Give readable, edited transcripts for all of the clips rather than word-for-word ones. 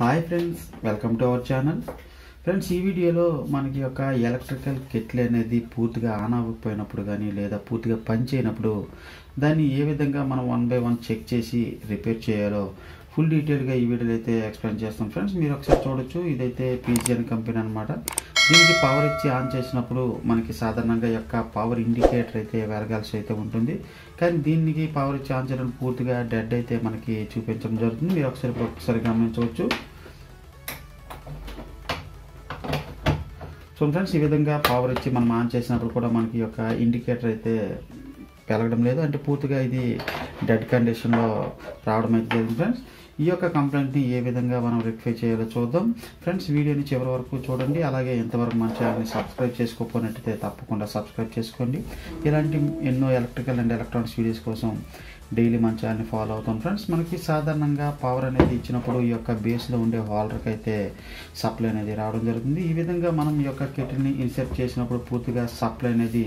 Hi friends, welcome to our channel. Friends, ఈ వీడియోలో మనకి ఒక ఎలక్ట్రికల్ కెటిల్ అనేది పూర్తిగా ఆన్ అవ్వకపోయినప్పుడు కానీ లేదా పూర్తిగా పని చేయనప్పుడు దాన్ని ఏ విధంగా మనం 1 by 1 చెక్ చేసి రిపేర్ చేయాలో ఫుల్ డీటెయిల్గా ఈ వీడియోలో అయితే ఎక్స్ప్లెయిన్ చేస్తాం. ఫ్రెండ్స్, మీరు ఒకసారి చూడొచ్చు. ఇదైతే పీజియన్ కంపెనీ అనమాట. దీనికి పవర్ ఇచ్చి ఆన్ చేసినప్పుడు మనకి సాధారణంగా యొక్క పవర్ ఇండికేటర్ అయితే వెలగాల్సి అయితే ఉంటుంది. కానీ దీనికి పవర్ ఇచ్చి ఆన్ చేయడం పూర్తిగా డెడ్ అయితే మనకి చూపించడం జరుగుతుంది. మీరు ఒకసారి గమనించవచ్చు. సో ఫ్రెండ్స్, ఈ విధంగా పవర్ ఇచ్చి మనం ఆన్ చేసినప్పుడు కూడా మనకి యొక్క ఇండికేటర్ అయితే వెలగడం లేదు, అంటే పూర్తిగా ఇది డెడ్ కండిషన్లో రావడం అయితే జరిగింది. ఫ్రెండ్స్, ఈ యొక్క కంప్లైంట్ని ఏ విధంగా మనం రెక్టిఫై చేయాలో చూద్దాం. ఫ్రెండ్స్, వీడియోని చివరి వరకు చూడండి. అలాగే ఎంతవరకు మన ఛానల్ని సబ్స్క్రైబ్ చేసుకోకపోయినట్టయితే తప్పకుండా సబ్స్క్రైబ్ చేసుకోండి. ఇలాంటి ఎన్నో ఎలక్ట్రికల్ అండ్ ఎలక్ట్రానిక్స్ వీడియోస్ కోసం డైలీ మన ఛానల్ని ఫాలో అవుతాం. ఫ్రెండ్స్, మనకి సాధారణంగా పవర్ అనేది ఇచ్చినప్పుడు ఈ యొక్క బేస్లో ఉండే హోల్డర్కి అయితే సప్లై అనేది రావడం జరుగుతుంది. ఈ విధంగా మనం ఈ యొక్క కెటిల్ని ఇన్సర్ట్ చేసినప్పుడు పూర్తిగా సప్లై అనేది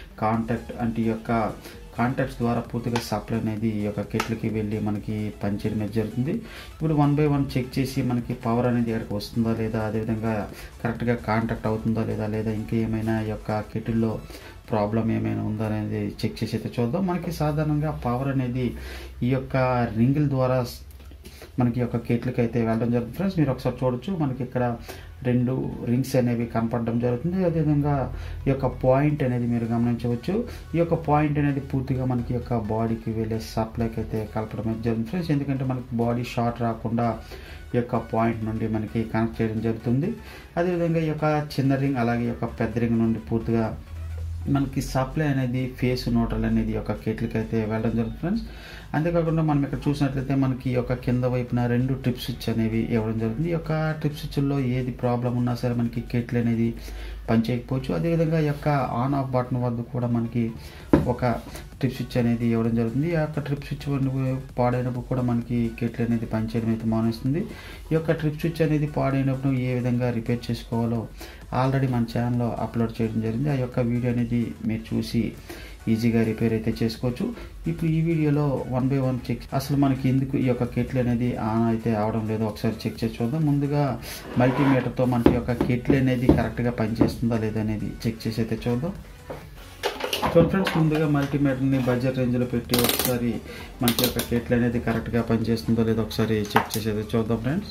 ఈ యొక్క కాంటాక్ట్స్ ద్వారా పూర్తిగా సప్లై అనేది ఈ యొక్క కెటిల్కి వెళ్ళి మనకి పనిచేయడం అనేది జరుగుతుంది. ఇప్పుడు 1 by 1 చెక్ చేసి మనకి పవర్ అనేది ఎక్కడికి వస్తుందా లేదా, అదేవిధంగా కరెక్ట్గా కాంటాక్ట్ అవుతుందా లేదా ఇంకా ఏమైనా ఈ యొక్క కెటిల్లో ప్రాబ్లం ఏమైనా ఉందా అనేది చెక్ చేసి అయితే చూద్దాం. మనకి సాధారణంగా పవర్ అనేది ఈ యొక్క రింగుల ద్వారా మనకి యొక్క కెటిల్కి అయితే వెళ్ళడం జరుగుతుంది. ఫ్రెండ్స్, మీరు ఒకసారి చూడొచ్చు. మనకి ఇక్కడ 2 రింగ్స్ అనేవి కనపడడం జరుగుతుంది. అదేవిధంగా ఈ యొక్క పాయింట్ అనేది మీరు గమనించవచ్చు. ఈ యొక్క పాయింట్ అనేది పూర్తిగా మనకి యొక్క బాడీకి వెళ్ళే సప్లైకి అయితే కలపడం అయితే జరుగుతుంది. ఫ్రెండ్స్, ఎందుకంటే మనకి బాడీ షార్ట్ రాకుండా ఈ యొక్క పాయింట్ నుండి మనకి కనెక్ట్ చేయడం జరుగుతుంది. అదేవిధంగా ఈ యొక్క చిన్న రింగ్ అలాగే ఈ యొక్క పెద్ద రింగ్ నుండి పూర్తిగా మనకి సప్లై అనేది ఫేస్ న్యూట్రల్ అనేది ఒక కెటిల్కి అయితే వెళ్ళడం జరుగుతుంది. ఫ్రెండ్స్, అంతేకాకుండా మనం ఇక్కడ చూసినట్లయితే మనకి యొక్క కింద వైపున 2 ట్రిప్ స్విచ్ అనేవి ఇవ్వడం జరుగుతుంది. ఈ యొక్క ట్రిప్ స్విచ్ల్లో ఏది ప్రాబ్లం ఉన్నా సరే మనకి కెటిల్ అనేది పనిచేయకపోవచ్చు. అదేవిధంగా ఈ యొక్క ఆన్ ఆఫ్ బటన్ వద్ద కూడా మనకి ఒక ట్రిప్ స్విచ్ అనేది ఇవ్వడం జరుగుతుంది. ఈ యొక్క ట్రిప్ స్విచ్ పాడైనప్పుడు కూడా మనకి కెటిల్ అనేది పనిచేయడం అయితే మానేస్తుంది. ఈ యొక్క ట్రిప్ స్విచ్ అనేది పాడైనప్పుడు ఏ విధంగా రిపేర్ చేసుకోవాలో ఆల్రెడీ మన ఛానల్లో అప్లోడ్ చేయడం జరిగింది. ఆ యొక్క వీడియో అనేది మీరు చూసి ఈజీగా రిపేర్ అయితే చేసుకోవచ్చు. ఇప్పుడు ఈ వీడియోలో 1 by 1 చెక్ అసలు మనకి ఎందుకు ఈ యొక్క కెటిల్ అనేది ఆన్ అయితే అవడం లేదో ఒకసారి చెక్ చేసి చూద్దాం. ముందుగా మల్టీమీటర్తో మనకి యొక్క కెటిల్ అనేది కరెక్ట్గా పనిచేస్తుందా లేదా అనేది చెక్ చేసి అయితే చూద్దాం. చూడండి ఫ్రెండ్స్, ముందుగా మల్టీమీటర్ని బడ్జెట్ రేంజ్లో పెట్టి ఒకసారి మనకి యొక్క కెటిల్ అనేది కరెక్ట్గా పనిచేస్తుందో లేదో ఒకసారి చెక్ చేసి అయితే చూద్దాం. ఫ్రెండ్స్,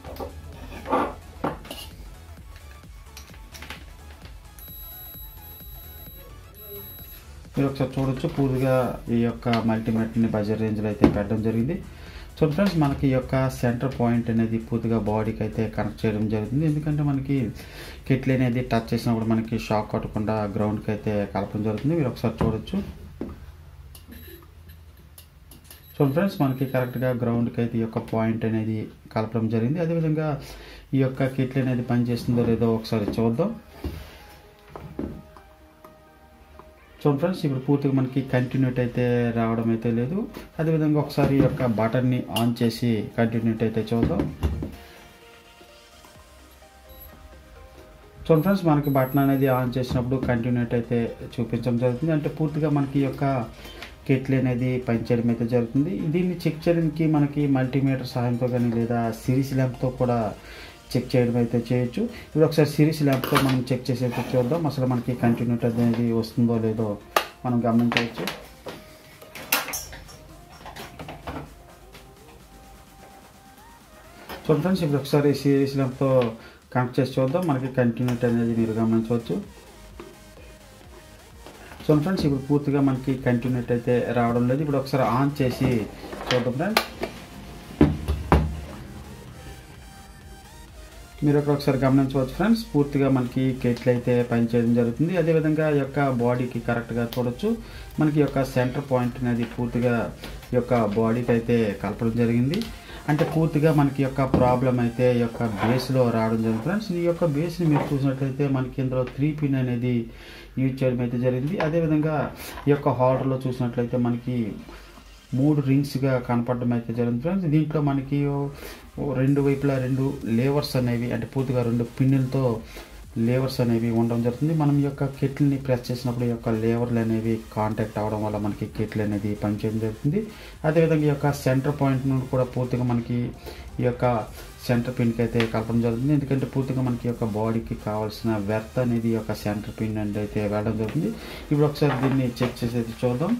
మీరు ఒకసారి చూడొచ్చు. పూర్తిగా ఈ యొక్క మల్టీమీటర్ని బడ్జెట్ రేంజ్లో అయితే పెట్టడం జరిగింది. సో ఫ్రెండ్స్, మనకి ఈ యొక్క సెంటర్ పాయింట్ అనేది పూర్తిగా బాడీకి అయితే కనెక్ట్ చేయడం జరుగుతుంది. ఎందుకంటే మనకి కెటిల్ అనేది టచ్ చేసినప్పుడు మనకి షాక్ కొట్టకుండా గ్రౌండ్కి అయితే కలపడం జరుగుతుంది. మీరు ఒకసారి చూడొచ్చు. సో ఫ్రెండ్స్, మనకి కరెక్ట్గా గ్రౌండ్కి అయితే ఈ యొక్క పాయింట్ అనేది కలపడం జరిగింది. అదేవిధంగా ఈ యొక్క కెటిల్ అనేది పనిచేస్తుందో లేదో ఒకసారి చూద్దాం. సో ఫ్రెండ్స్, ఇప్పుడు పూర్తిగా మనకి కంటిన్యూటీ అయితే రావడం అయితే లేదు. అదేవిధంగా ఒకసారి ఈ యొక్క బటన్ని ఆన్ చేసి కంటిన్యూటీ అయితే చూద్దాం. సో ఫ్రెండ్స్, మనకి బటన్ అనేది ఆన్ చేసినప్పుడు కంటిన్యూటీ అయితే చూపించడం జరుగుతుంది, అంటే పూర్తిగా మనకి ఈ యొక్క కెటిల్ అనేది పనిచేయడం అయితే జరుగుతుంది. దీన్ని చెక్ చేయడానికి మనకి మల్టీమీటర్ సహాయంతో కానీ లేదా సిరీస్ ల్యాంప్తో కూడా చెక్ చేయడం అయితే చేయొచ్చు. ఇప్పుడు ఒకసారి సిరీస్ ల్యాంప్తో మనం చెక్ చేసి అయితే చూద్దాం. అసలు మనకి కంటిన్యూటీ అనేది వస్తుందో లేదో మనం గమనించవచ్చు. సో ఫ్రెండ్స్, ఇప్పుడు ఒకసారి సిరీస్ ల్యాంప్తో కనెక్ట్ చేసి చూద్దాం. మనకి కంటిన్యూటీ అనేది మీరు గమనించవచ్చు. సో ఫ్రెండ్స్, ఇప్పుడు పూర్తిగా మనకి కంటిన్యూటీ అయితే రావడం లేదు. ఇప్పుడు ఒకసారి ఆన్ చేసి చూద్దాం. ఫ్రెండ్స్, మీరు ఒకసారి గమనించవచ్చు. ఫ్రెండ్స్, పూర్తిగా మనకి కెటిల్ అయితే పనిచేయడం జరుగుతుంది. అదేవిధంగా ఈ యొక్క బాడీకి కరెక్ట్గా చూడొచ్చు. మనకి యొక్క సెంటర్ పాయింట్ అనేది పూర్తిగా ఈ యొక్క బాడీకి అయితే కలపడం జరిగింది, అంటే పూర్తిగా మనకి యొక్క ప్రాబ్లం అయితే ఈ యొక్క బేస్లో రావడం జరిగింది. ఫ్రెండ్స్, ఈ యొక్క బేస్ని మీరు చూసినట్లయితే మనకి ఇందులో 3 పిన్ అనేది యూజ్ చేయడం అయితే జరిగింది. అదేవిధంగా ఈ యొక్క హోల్డర్లో చూసినట్లయితే మనకి 3 రింగ్స్గా కనపడడం అయితే జరిగింది. ఫ్రెండ్స్, దీంట్లో మనకి 2 వైపులా 2 లేవర్స్ అనేవి, అంటే పూర్తిగా 2 పిన్నులతో లేవర్స్ అనేవి ఉండడం జరుగుతుంది. మనం ఈ యొక్క కెటిల్ని ప్రెస్ చేసినప్పుడు ఈ యొక్క లేవర్లు అనేవి కాంటాక్ట్ అవ్వడం వల్ల మనకి కెటిల్ అనేది పనిచేయడం జరుగుతుంది. అదేవిధంగా ఈ యొక్క సెంటర్ పాయింట్ నుండి కూడా పూర్తిగా మనకి ఈ యొక్క సెంటర్ పిన్కి అయితే కలపడం జరుగుతుంది. ఎందుకంటే పూర్తిగా మనకి యొక్క బాడీకి కావాల్సిన వెర్త్ అనేది యొక్క సెంటర్ పిన్ అనేది అయితే వెళ్ళడం జరుగుతుంది. ఇప్పుడు ఒకసారి దీన్ని చెక్ చేసి అయితే చూద్దాం.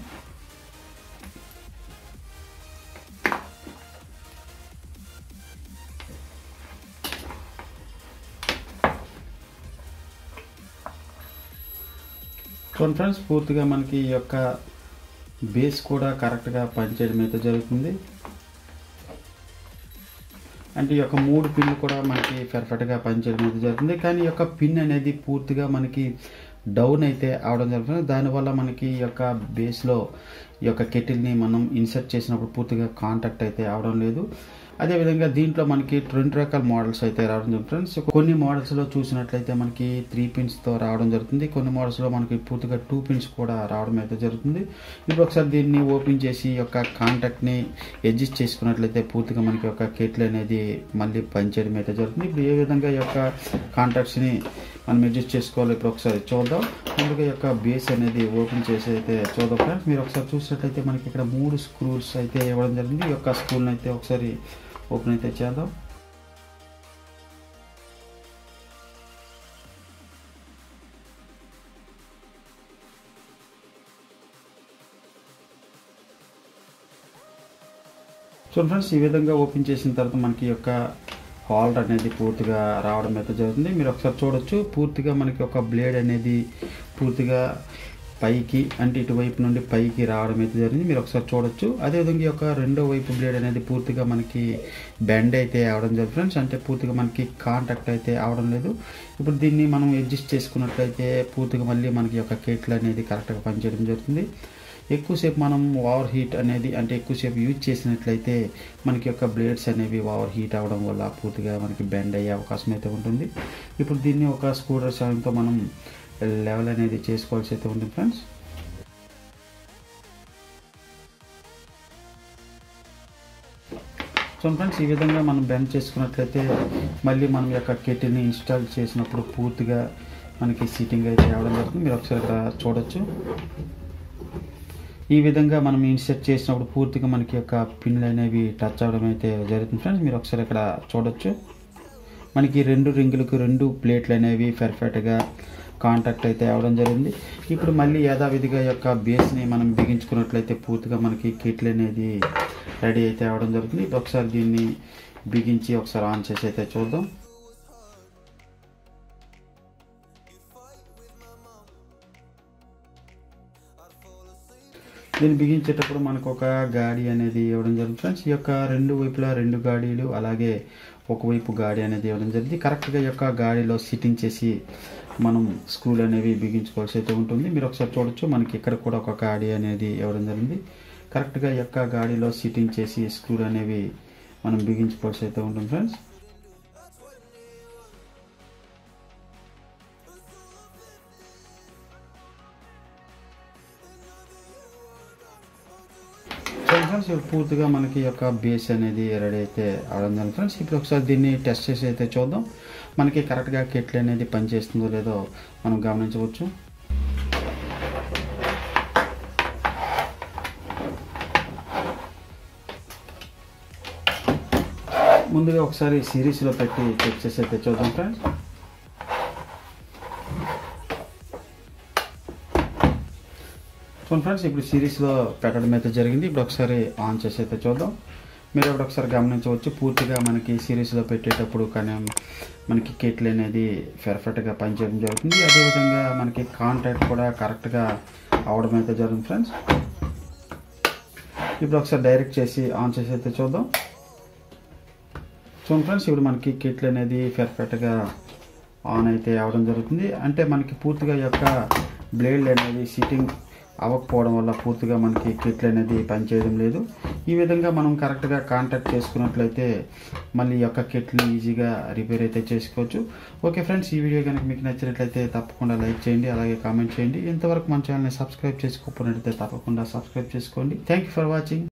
చూడండి ఫ్రెండ్స్, పూర్తిగా మనకి ఈ యొక్క బేస్ కూడా కరెక్ట్గా పనిచేయడం అయితే జరుగుతుంది. అంటే ఈ యొక్క 3 పిన్లు కూడా మనకి పర్ఫెక్ట్గా పనిచేయడం అయితే జరుగుతుంది. కానీ ఈ యొక్క పిన్ అనేది పూర్తిగా మనకి డౌన్ అయితే అవడం జరుగుతుంది. దానివల్ల మనకి ఈ యొక్క బేస్లో ఈ యొక్క కెటిల్ని మనం ఇన్సర్ట్ చేసినప్పుడు పూర్తిగా కాంటాక్ట్ అయితే అవడం లేదు. అదేవిధంగా దీంట్లో మనకి 2 రకాల మోడల్స్ అయితే రావడం జరుగుతుంది ఫ్రెండ్స్. కొన్ని మోడల్స్లో చూసినట్లయితే మనకి 3 పిన్స్తో రావడం జరుగుతుంది. కొన్ని మోడల్స్లో మనకి పూర్తిగా 2 పిన్స్ కూడా రావడం అయితే జరుగుతుంది. ఇప్పుడు ఒకసారి దీన్ని ఓపెన్ చేసి ఈ యొక్క కాంటాక్ట్ని అడ్జస్ట్ చేసుకున్నట్లయితే పూర్తిగా మనకి యొక్క కెటిల్ అనేది మళ్ళీ పనిచేయడం అయితే జరుగుతుంది. ఇప్పుడు ఏ విధంగా ఈ యొక్క కాంటాక్ట్స్ని మనం అడ్జస్ట్ చేసుకోవాలి ఇప్పుడు ఒకసారి చూద్దాం. ముందుగా ఈ యొక్క బేస్ అనేది ఓపెన్ చేసి అయితే చూద్దాం ఫ్రెండ్స్. మీరు ఒకసారి చూసినట్లయితే మనకి ఇక్కడ 3 స్క్రూస్ అయితే ఇవ్వడం జరిగింది. ఈ యొక్క స్క్రూని అయితే ఒకసారి ఓపెన్ అయితే చేద్దాం. చూడండి ఫ్రెండ్స్, ఈ విధంగా ఓపెన్ చేసిన తర్వాత మనకి యొక్క హోల్డర్ అనేది పూర్తిగా రావడం అయితే జరుగుతుంది. మీరు ఒకసారి చూడొచ్చు, పూర్తిగా మనకి ఒక బ్లేడ్ అనేది పూర్తిగా పైకి అంటే ఇటువైపు నుండి పైకి రావడం అయితే జరిగింది. మీరు ఒకసారి చూడొచ్చు. అదేవిధంగా ఈ యొక్క రెండో వైపు బ్లేడ్ అనేది పూర్తిగా మనకి బెండ్ అయితే అవడం జరుగుతుంది ఫ్రెండ్స్. అంటే పూర్తిగా మనకి కాంటాక్ట్ అయితే అవడం లేదు. ఇప్పుడు దీన్ని మనం అడ్జస్ట్ చేసుకున్నట్లయితే పూర్తిగా మళ్ళీ మనకి యొక్క కెటిల్ అనేది కరెక్ట్గా పనిచేయడం జరుగుతుంది. ఎక్కువసేపు మనం ఓవర్ హీట్ అనేది అంటే ఎక్కువసేపు యూజ్ చేసినట్లయితే మనకి యొక్క బ్లేడ్స్ అనేవి ఓవర్ హీట్ అవ్వడం వల్ల పూర్తిగా మనకి బెండ్ అయ్యే అవకాశం అయితే ఉంటుంది. ఇప్పుడు దీన్ని ఒక స్క్రూ డ్రైవర్ సాయంతో మనం లెవెల్ అనేది చేసుకోవాల్సి అయితే ఉంటుంది ఫ్రెండ్స్. సో ఫ్రెండ్స్, ఈ విధంగా మనం బెండ్ చేసుకున్నట్లయితే మళ్ళీ మనం యొక్క కెటిల్ని ఇన్స్టాల్ చేసినప్పుడు పూర్తిగా మనకి సీటింగ్ అయితే అవ్వడం జరుగుతుంది. మీరు ఒకసారి ఇక్కడ చూడొచ్చు. ఈ విధంగా మనం ఇన్సర్ట్ చేసినప్పుడు పూర్తిగా మనకి యొక్క పిన్లు అనేవి టచ్ అవ్వడం అయితే జరుగుతుంది ఫ్రెండ్స్. మీరు ఒకసారి ఇక్కడ చూడొచ్చు. మనకి 2 రింగులకు 2 ప్లేట్లు అనేవి పర్ఫెక్ట్గా కాంటాక్ట్ అయితే అవ్వడం జరిగింది. ఇప్పుడు మళ్ళీ యథావిధిగా యొక్క బేస్ని మనం బిగించుకున్నట్లయితే పూర్తిగా మనకి కెటిల్ అనేది రెడీ అయితే అవ్వడం జరుగుతుంది. ఇప్పుడు ఒకసారి దీన్ని బిగించి ఒకసారి ఆన్ చేసి అయితే చూద్దాం. దీన్ని బిగించేటప్పుడు మనకు ఒక గాడి అనేది ఇవ్వడం జరుగుతుంది ఫ్రెండ్స్. ఈ యొక్క 2 వైపులా 2 గాడీలు అలాగే ఒకవైపు గాడి అనేది ఇవ్వడం జరిగింది. కరెక్ట్గా ఈ యొక్క గాడిలో సిట్టింగ్ చేసి మనం స్క్రూలు అనేవి బిగించుకోవాల్సి అయితే ఉంటుంది. మీరు ఒకసారి చూడొచ్చు, మనకి ఇక్కడ కూడా ఒక గాడి అనేది ఇవ్వడం జరిగింది. కరెక్ట్గా ఈ యొక్క గాడిలో సిట్టింగ్ చేసి స్క్రూలు అనేవి మనం బిగించుకోవాల్సి అయితే ఉంటుంది ఫ్రెండ్స్. ఫ్రెండ్స్, ఇప్పుడు పూర్తిగా మనకి యొక్క బేస్ అనేది రెడీ అయితే అవడం జరిగింది ఫ్రెండ్స్. ఇప్పుడు ఒకసారి దీన్ని టెస్ట్ చేసి అయితే చూద్దాం. మనకి కరెక్ట్గా కెటిల్ అనేది పనిచేస్తుందో లేదో మనం గమనించవచ్చు. ముందుగా ఒకసారి సిరీస్లో పెట్టి చెక్ చేసి అయితే చూద్దాం ఫ్రెండ్స్. చూడండి ఫ్రెండ్స్, ఇప్పుడు సిరీస్లో పెట్టడం అయితే జరిగింది. ఇప్పుడు ఒకసారి ఆన్ చేసి అయితే చూద్దాం. మీరు ఇప్పుడు ఒకసారి గమనించవచ్చు, పూర్తిగా మనకి సిరీస్లో పెట్టేటప్పుడు కానీ మనకి కెటిల్ అనేది పర్ఫెక్ట్గా పనిచేయడం జరుగుతుంది. అదేవిధంగా మనకి కాంటాక్ట్ కూడా కరెక్ట్గా అవడం అయితే జరుగుతుంది ఫ్రెండ్స్. ఇప్పుడు ఒకసారి డైరెక్ట్ చేసి ఆన్ చేసి అయితే చూద్దాం. చూడండి ఫ్రెండ్స్, ఇప్పుడు మనకి కెటిల్ అనేది పర్ఫెక్ట్గా ఆన్ అయితే అవడం జరుగుతుంది. అంటే మనకి పూర్తిగా యొక్క బ్లేడ్ అనేది సిట్టింగ్ అవ్వకపోవడం వల్ల పూర్తిగా మనకి కెటిల్ అనేది పనిచేయడం లేదు. ఈ విధంగా మనం కరెక్ట్గా కాంటాక్ట్ చేసుకున్నట్లయితే మళ్ళీ యొక్క కెటిల్ ఈజీగా రిపేర్ అయితే చేసుకోవచ్చు. ఓకే ఫ్రెండ్స్, ఈ వీడియో కనుక మీకు నచ్చినట్లయితే తప్పకుండా లైక్ చేయండి, అలాగే కామెంట్ చేయండి. ఇంతవరకు మన ఛానల్ని సబ్స్క్రైబ్ చేసుకోకపోయినట్లయితే తప్పకుండా సబ్స్క్రైబ్ చేసుకోండి. Thank you for watching.